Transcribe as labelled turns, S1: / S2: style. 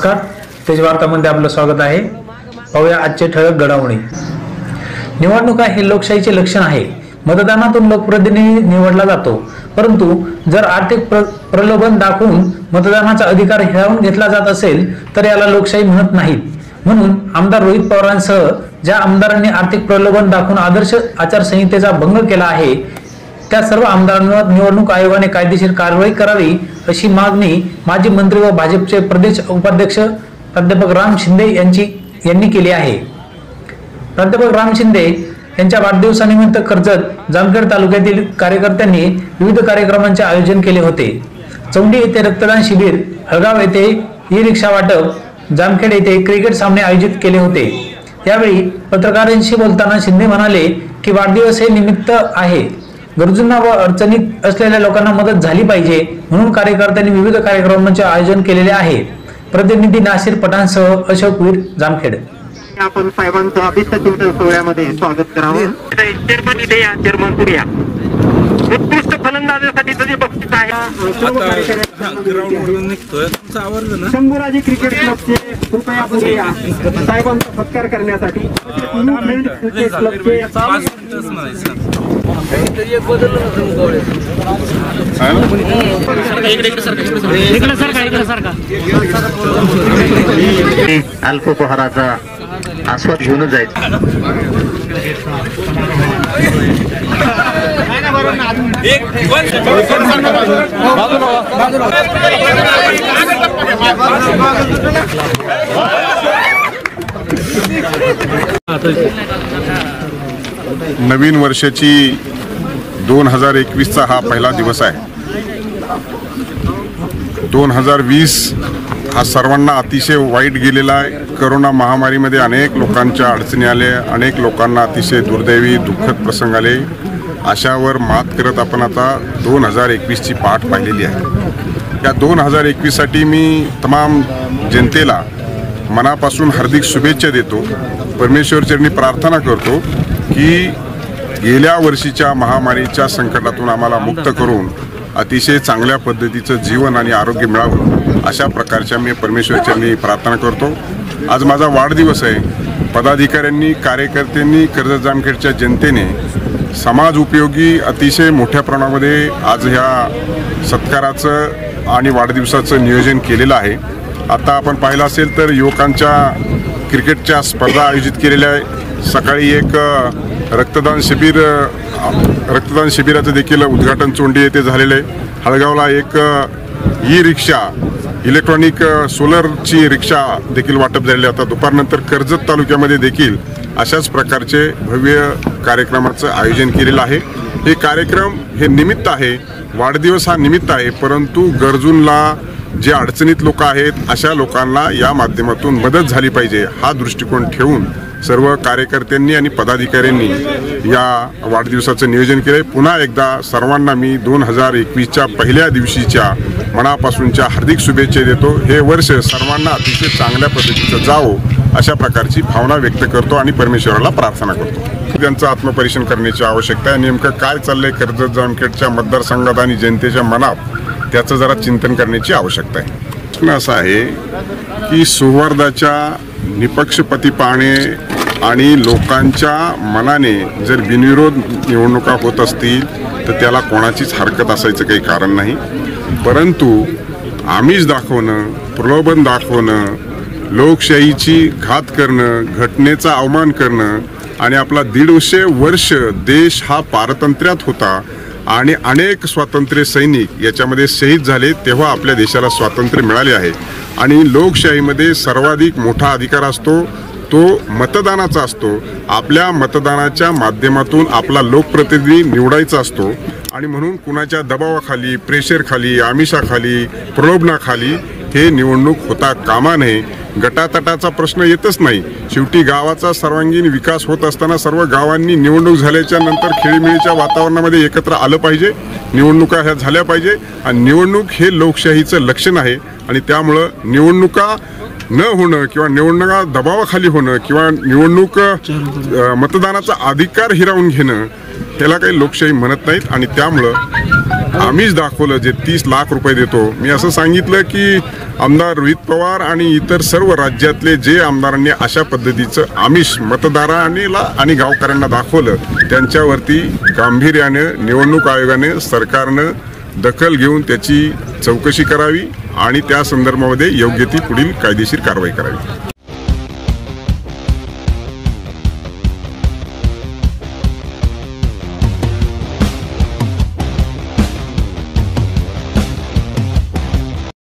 S1: नमस्कार, तेज वार्तामध्ये आपलं स्वागत आहे। पाहूया आजचे ठळक घडामोडी। निवडणुका हे लोकशाहीचे लक्षण आहे। मतदानातून लोकप्रतिनिधी निवडला जातो, परंतु जर आर्थिक प्रलोभन दाखवून मतदानाचा अधिकार हिरावून घेतला जात असेल तर याला लोकशाही म्हणत नाहीत। म्हणून आमदार रोहित पवारांसह ज्या आमदारांनी आर्थिक प्रलोभन दाखवून आदर्श आचारसंहितेचा भंग केला आहे त्या सर्व आमदारांवर निवडणूक आयोगाने कायदेशीर कारवाई करावी अशी मागणी माजी मंत्री व भाजपचे प्रदेश उपाध्यक्ष प्राध्यापक राम शिंदे यांनी केली आहे। प्राध्यापक राम शिंदे यांच्या वाढदिवसानिमित्त कर्जत जामखेड तालुक्यातील कार्यकर्त्यांनी विविध कार्यक्रमांचे आयोजन केले होते। चौंडी येथे रक्तदान शिबिर, हळगाव येथे ई-रिक्षा वाटप, जामखेड येथे क्रिकेट सामने आयोजित केले होते। यावेळी पत्रकारांशी बोलताना शिंदे म्हणाले की वाढदिवस हे निमित्त आहे, गरजूंना व अडचणीत असलेल्या लोकांना मदत झाली पाहिजे, म्हणून कार्यकर्त्यांनी विविध कार्यक्रमांचे आयोजन केलेले आहे। प्रतिनिधी नासिर पठाणसह अशोक वीर, जामखेड।
S2: आपण साहेबांचं अभिष्ट चिंतन सोहळ्यामध्ये स्वागत करावं। चेअरमन इथे या, चेअरमन पुढे या। उत्कृष्ट फलंदाजीसाठी जे बक्षीस आहे शंभूराजे क्रिकेट क्लबचे कृपया पुढे या साहेबांचा सत्कार करण्यासाठी। अल्पोपहाराचा आस्वाद घेऊन जायचं।
S3: नवीन वर्षाची 2021चा हा पहिला दिवस आहे। 2020 हा सर्वांना अतिशय वाईट गेलेला आहे। कोरोना महामारीमध्ये अनेक लोकांच्या अडचणी आल्या, अनेक लोकांना अतिशय दुर्दैवी दुःखद प्रसंग आले। अशावर मात करत आपण आता 2021ची पाठ पाहिलेली आहे। या 2021साठी मी तमाम जनतेला मनापासून हार्दिक शुभेच्छा देतो। परमेश्वरचरणी प्रार्थना करतो की गेल्या वर्षीच्या महामारीच्या संकटातून आम्हाला मुक्त करून अतिशय चांगल्या पद्धतीचं जीवन आणि आरोग्य मिळावं, अशा प्रकारच्या मी परमेश्वरचरणी प्रार्थना करतो। आज माझा वाढदिवस आहे। पदाधिकाऱ्यांनी, कार्यकर्त्यांनी, कर्जत जामखेडच्या जनतेने समाज उपयोगी अतिशय मोठ्या प्रमाणामध्ये आज ह्या सत्काराचं आणि वाढदिवसाचं नियोजन केलेलं आहे। आता आपण पाहिलं असेल तर युवकांच्या क्रिकेटच्या स्पर्धा आयोजित केलेल्या आहे। सकाळी एक रक्तदान शिबिराचं देखील उद्घाटन चोंडी येथे झालेलं आहे। हळगावला एक ई-रिक्षा, इलेक्ट्रॉनिक सोलरची रिक्षा देखील वाटप झालेली आहे। आता दुपारनंतर कर्जत तालुक्यामध्ये देखील अशाच प्रकारचे भव्य कार्यक्रमाचं आयोजन केलेलं आहे। हे कार्यक्रम हे निमित्त आहे, वाढदिवस हा निमित्त आहे, परंतु गरजूंना, जे अडचणीत लोक आहेत अशा लोकांना या माध्यमातून मदत झाली पाहिजे हा दृष्टिकोन ठेवून सर्व कार्यकर्त्यांनी आणि पदाधिकाऱ्यांनी या वाढदिवसाचं नियोजन केले। पुन्हा एकदा सर्वांना मी 2021च्या पहिल्या दिवशीच्या मनापासूनच्या हार्दिक शुभेच्छा देतो। हे वर्ष सर्वांना अतिशय चांगल्या पद्धतीचं जावो अशा प्रकारची भावना व्यक्त करतो आणि परमेश्वराला प्रार्थना करतो। त्यांचं आत्मपरीक्षण करण्याची आवश्यकता आहे। नेमकं काय चाललंय कर्जत जामखेडच्या मतदारसंघात आणि जनतेच्या मनात त्याचं जरा चिंतन करण्याची आवश्यकता आहे। प्रश्न असा आहे की सौहार्दाच्या निपक्षपातीपणे आणि लोकांच्या मनाने जर बिनविरोध निवडणुका होत असतील तर त्याला कोणाचीच हरकत असायचं काही कारण नाही, परंतु आमिष दाखवणं, प्रलोभन दाखवणं, लोकशाहीची घात करणं, घटनेचा अवमान करणं आणि आपला 150 वर्ष देश हा पारतंत्र्यात होता आणि अनेक स्वातंत्र्य सैनिक याच्यामध्ये शहीद झाले, तेव्हा आपल्या देशाला स्वातंत्र्य मिळाले आहे। आणि लोकशाहीमध्ये सर्वाधिक मोठा अधिकार असतो तो मतदानाचा असतो। आपल्या मतदानाच्या माध्यमातून आपला लोकप्रतिनिधी निवडायचा असतो आणि म्हणून कुणाच्या दबावाखाली, प्रेशरखाली, आमिषाखाली, प्रलोभनाखाली हे निवडणूक होता कामा नये। गटातटाचा प्रश्न येतच नाही। शेवटी गावाचा सर्वांगीण विकास होत असताना सर्व गावांनी निवडणूक झाल्याच्या नंतर खेळीमेळीच्या वातावरणामध्ये एकत्र आलं पाहिजे, निवडणुका ह्या झाल्या पाहिजे आणि निवडणूक हे लोकशाहीचं लक्षण आहे। आणि त्यामुळं निवडणुका न होणं किंवा निवडणुका दबावाखाली होणं किंवा निवडणूक मतदानाचा अधिकार हिरावून घेणं ह्याला काही लोकशाही म्हणत नाहीत। आणि त्यामुळं आम्हीच दाखवलं जे 30 लाख रुपये देतो. मी असं सांगितलं की आमदार रोहित पवार आणि इतर सर्व राज्यातले जे आमदारांनी अशा पद्धतीचं आमिष मतदारांना आणि गावकऱ्यांना दाखवलं त्यांच्यावरती गांभीर्यानं निवडणूक आयोगाने सरकारनं दखल घेऊन त्याची चौकशी करावी आणि त्या संदर्भामध्ये योग्य ती पुढील कायदेशीर कारवाई करावी.